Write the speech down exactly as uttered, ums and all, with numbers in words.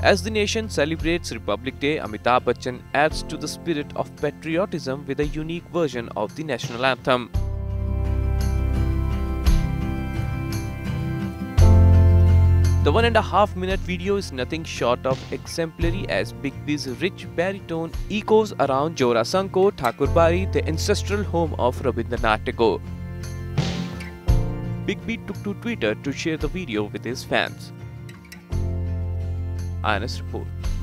As the nation celebrates Republic Day, Amitabh Bachchan adds to the spirit of patriotism with a unique version of the national anthem. The one and a half minute video is nothing short of exemplary as Big B's rich baritone echoes around Jorasanko, Thakurbari, the ancestral home of Rabindranath Tagore. Big B took to Twitter to share the video with his fans. I N S Report.